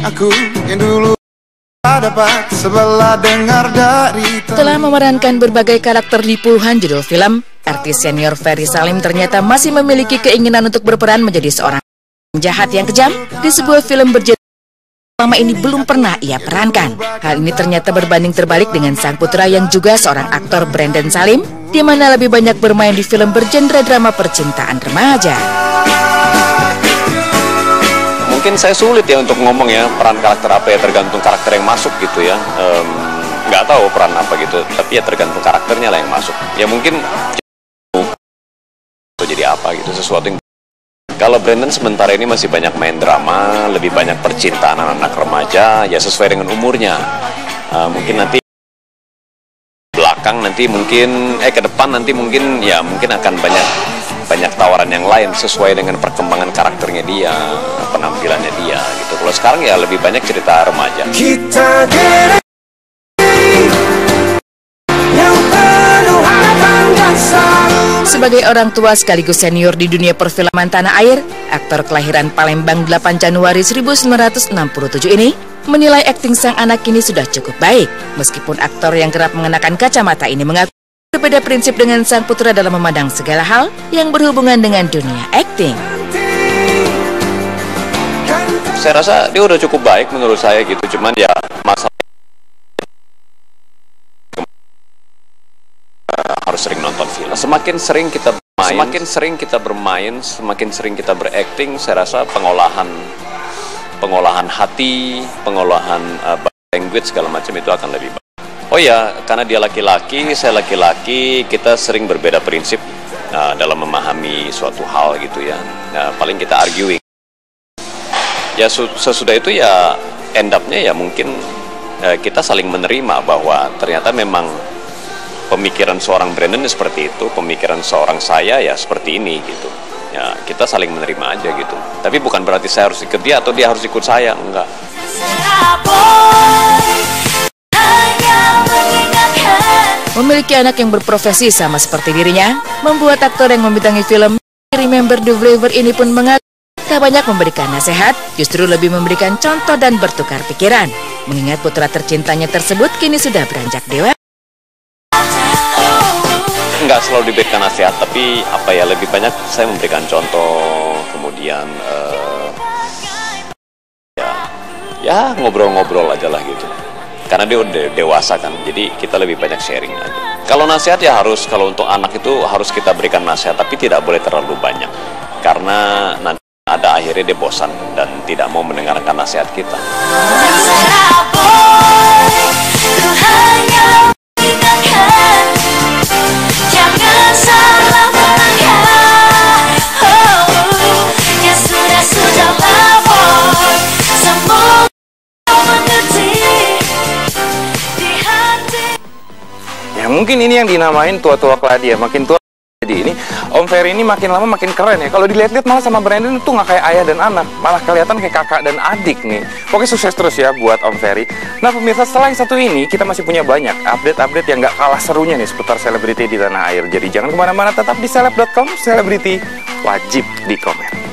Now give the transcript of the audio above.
aku yang dulu dapat sebelah dengar dari. Telah memerankan berbagai karakter di puluhan judul film, artis senior Ferry Salim ternyata masih memiliki keinginan untuk berperan menjadi seorang penjahat yang kejam di sebuah film bergenre selama ini belum pernah ia perankan. Hal ini ternyata berbanding terbalik dengan sang putra yang juga seorang aktor, Brandon Salim, di mana lebih banyak bermain di film bergenre drama percintaan remaja. Mungkin saya sulit ya untuk ngomong ya peran karakter apa ya, tergantung karakter yang masuk gitu ya. Nggak tahu peran apa gitu, tapi ya tergantung karakternya lah yang masuk. Ya mungkin jadi apa gitu, sesuatu yang. Kalau Brandon sementara ini masih banyak main drama, lebih banyak percintaan anak-anak remaja, ya sesuai dengan umurnya. Mungkin nanti belakang nanti mungkin ke depan nanti mungkin ya mungkin akan banyak tawaran yang lain sesuai dengan perkembangan karakternya dia, penampilannya dia gitu. Kalau sekarang ya lebih banyak cerita remaja. Sebagai orang tua sekaligus senior di dunia perfilman tanah air, aktor kelahiran Palembang 8 Januari 1967 ini menilai akting sang anak ini sudah cukup baik. Meskipun aktor yang kerap mengenakan kacamata ini mengaku berbeda prinsip dengan sang putra dalam memandang segala hal yang berhubungan dengan dunia akting. Saya rasa dia udah cukup baik menurut saya gitu, cuman ya masalah harus sering nonton film. Semakin sering kita bermain, semakin sering kita berakting, saya rasa pengolahan hati, pengolahan language segala macam itu akan lebih baik. Oh ya, karena dia laki-laki, saya laki-laki, kita sering berbeda prinsip dalam memahami suatu hal gitu ya. Paling kita arguing. Ya sesudah itu ya end up-nya ya mungkin kita saling menerima bahwa ternyata memang pemikiran seorang Brandon seperti itu, pemikiran seorang saya ya seperti ini gitu. Ya kita saling menerima aja gitu. Tapi bukan berarti saya harus ikut dia atau dia harus ikut saya, enggak. Memiliki anak yang berprofesi sama seperti dirinya, membuat aktor yang membintangi film Remember the Believer ini pun mengaku tak banyak memberikan nasihat, justru lebih memberikan contoh dan bertukar pikiran. Mengingat putra tercintanya tersebut kini sudah beranjak dewasa. Nggak selalu diberikan nasihat, tapi apa ya, lebih banyak saya memberikan contoh, kemudian ya ngobrol-ngobrol aja lah gitu. Karena dia udah dewasa kan, jadi kita lebih banyak sharing aja. Kalau nasihat ya harus, kalau untuk anak itu harus kita berikan nasihat, tapi tidak boleh terlalu banyak. Karena nanti ada akhirnya dia bosan dan tidak mau mendengarkan nasihat kita. Mungkin ini yang dinamain tua-tua keladi ya, makin tua. Jadi ini Om Ferry ini makin lama makin keren ya. Kalau dilihat-lihat malah sama Brandon itu nggak kayak ayah dan anak, malah kelihatan kayak kakak dan adik nih. Pokoknya sukses terus ya buat Om Ferry. Nah pemirsa, setelah yang satu ini kita masih punya banyak update-update yang nggak kalah serunya nih seputar selebriti di tanah air. Jadi jangan kemana-mana, tetap di seleb.com. Selebriti wajib di komen.